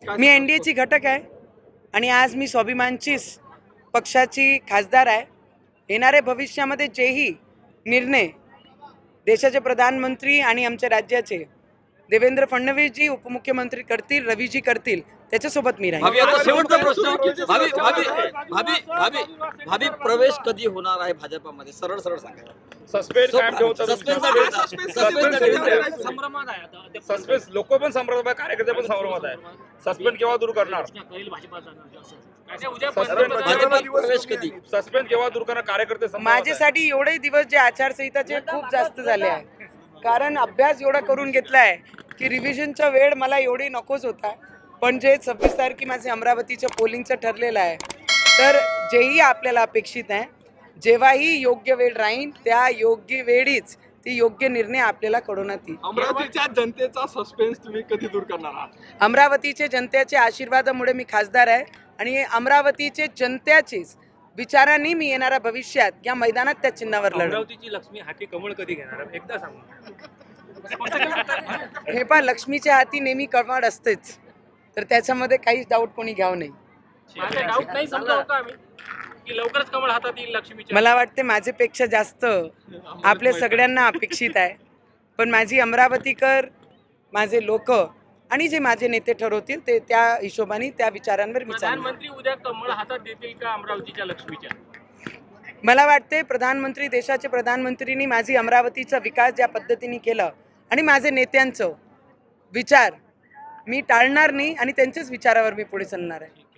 मी एनडीएची घटक आहे आणि आज मी स्वाभिमानचीच पक्षाची खासदार आहे। येणाऱ्या भविष्यामध्ये जेही निर्णय देशाचे प्रधानमंत्री आणि आमच्या राज्याचे देवेंद्र फडणवीसजी उपमुख्यमंत्री करतील, रवीजी करतील, त्याच्यासोबत मी राहील। आता शेवटचा प्रश्न, भावी प्रवेश कधी होणार आहे भाजपमध्ये? सरळ सरळ सांगा। सस्पेन्स लोक पण संभ्रमात आहे, कार्यकर्ते पण संभ्रमात आहे। सस्पेंड केव्हा दूर करणार? प्रवेश कधी? सस्पेंड केव्हा दूर करणार? कार्यकर्ते माझ्यासाठी एवढे दिवस जे आचारसंहिताचे खूप जास्त झाले आहे, कारण अभ्यास एवढा करून घेतलाय की रिव्हिजनचा वेळ मला एवढी नकोच होता। पण जे 26 तारखे माझे अमरावतीच्या पोलिंगचं ठरलेलं आहे, तर जेही आपल्याला अपेक्षित आहे, जेव्हाही योग्य वेळ राहील त्या योग्य वेळीच ती योग्य निर्णय आपल्याला कळवण्यात येईल। अमरावतीच्या जनतेचा सस्पेन्स तुम्ही कधी दूर करणार आहात? अमरावतीचे जनतेच्या आशीर्वादामुळे मी खासदार आहे आणि अमरावतीचे जनतेचेच विचारांनी मी येणाऱ्या भविष्यात या मैदानात त्या चिन्हावर लढेन। अमरावतीची लक्ष्मी हाती कमळ कधी घेणार एकदा सांगा। हे पण लक्ष्मीच्या हाती नेहमी कमळ असतेच, तर त्याच्यामध्ये काहीच डाऊट कोणी घ्यावं नाही। डाऊट नाही समजावं का आम्ही की लवकरच कमळ हातात येईल लक्ष्मीच्या? मला वाटते माझ्यापेक्षा जास्त आपल्या सगळ्यांना अपेक्षित आहे, पण माझी अमरावतीकर, माझे लोक आणि जे माझे नेते ठरवतील ते त्या हिशोबाने त्या विचारांवर मी चालेन। प्रधानमंत्री उद्या कमळ हातात देतील का अमरावतीच्या लक्ष्मीच्या? मला वाटते प्रधानमंत्री, देशाचे प्रधानमंत्रींनी माझी अमरावतीचा विकास ज्या पद्धतीने केला आणि माझे नेत्यांचं विचार मी टाळणार नाही आणि त्यांच्याच विचारावर मी पुढे चालणार आहे।